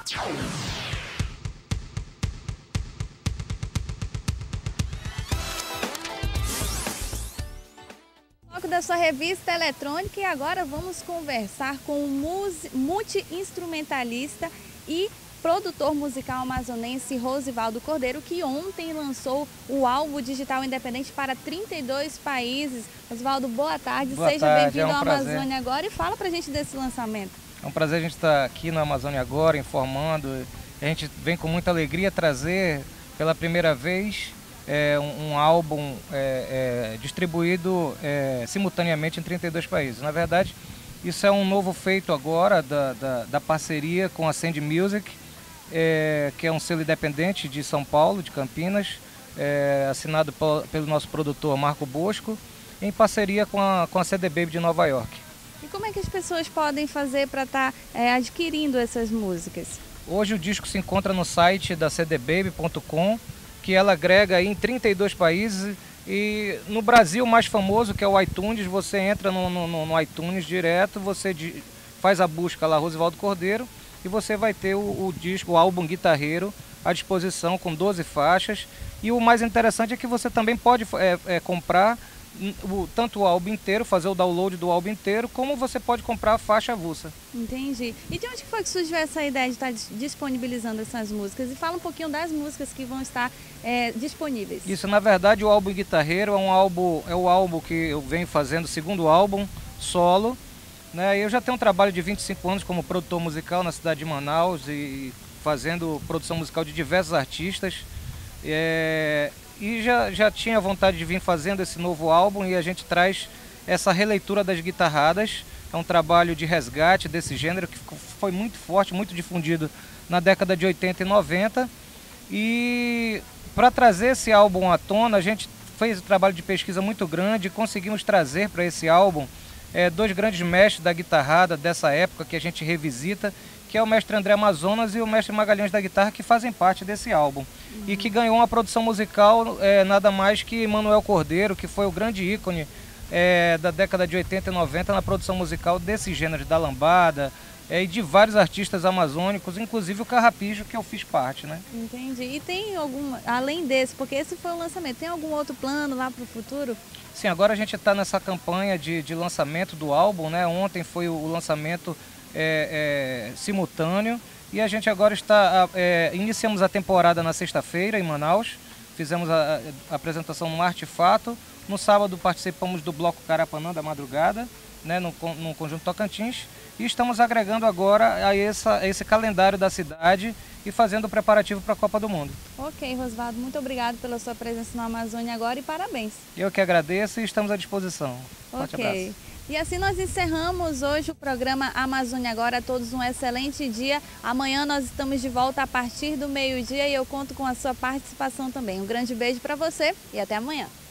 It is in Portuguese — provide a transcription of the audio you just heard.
Da sua revista eletrônica, e agora vamos conversar com o multi-instrumentalista e produtor musical amazonense Rosivaldo Cordeiro, que ontem lançou o álbum digital independente para 32 países. Rosivaldo, boa tarde, seja bem-vindo ao Amazônia Agora e fala pra gente desse lançamento. É um prazer a gente estar aqui no Amazônia Agora, informando. A gente vem com muita alegria trazer pela primeira vez um álbum distribuído simultaneamente em 32 países. Na verdade, isso é um novo feito agora da parceria com a Send Music, que é um selo independente de São Paulo, de Campinas, assinado pelo nosso produtor Marco Bosco, em parceria com a CD Baby de Nova York. E como é que as pessoas podem fazer para estar adquirindo essas músicas? Hoje o disco se encontra no site da cdbaby.com, que ela agrega em 32 países, e no Brasil o mais famoso, que é o iTunes. Você entra no iTunes direto, você faz a busca lá, Rosivaldo Cordeiro, e você vai ter o disco, o álbum Guitarreiro, à disposição com 12 faixas. E o mais interessante é que você também pode comprar tanto o álbum inteiro, fazer o download do álbum inteiro, como você pode comprar a faixa avulsa. Entendi. E de onde foi que surgiu essa ideia de estar disponibilizando essas músicas? E fala um pouquinho das músicas que vão estar disponíveis. Isso, na verdade, o álbum Guitarreiro é o álbum que eu venho fazendo, o segundo álbum solo, né? Eu já tenho um trabalho de 25 anos como produtor musical na cidade de Manaus e fazendo produção musical de diversos artistas. E já tinha vontade de vir fazendo esse novo álbum, e a gente traz essa releitura das guitarradas. É um trabalho de resgate desse gênero que foi muito forte, muito difundido na década de 80 e 90. E para trazer esse álbum à tona, a gente fez um trabalho de pesquisa muito grande e conseguimos trazer para esse álbum dois grandes mestres da guitarrada dessa época que a gente revisita, que é o mestre André Amazonas e o mestre Magalhães da guitarra, que fazem parte desse álbum. E que ganhou uma produção musical nada mais que Manuel Cordeiro, que foi o grande ícone da década de 80 e 90 na produção musical desse gênero da lambada, e de vários artistas amazônicos, inclusive o Carrapicho, que eu fiz parte, né? Entendi. E tem algum, além desse, porque esse foi o lançamento, tem algum outro plano lá para o futuro? Sim, agora a gente está nessa campanha de lançamento do álbum, né? Ontem foi o lançamento simultâneo, e a gente agora iniciamos a temporada na sexta-feira em Manaus, fizemos a apresentação no Artefato. No sábado participamos do Bloco Carapanã da Madrugada, né, no Conjunto Tocantins, e estamos agregando agora a esse calendário da cidade e fazendo o preparativo para a Copa do Mundo. Ok, Rosivaldo, muito obrigado pela sua presença no Amazônia Agora e parabéns. Eu que agradeço e estamos à disposição. Forte abraço. E assim nós encerramos hoje o programa Amazônia Agora. A todos um excelente dia. Amanhã nós estamos de volta a partir do meio-dia e eu conto com a sua participação também. Um grande beijo para você e até amanhã.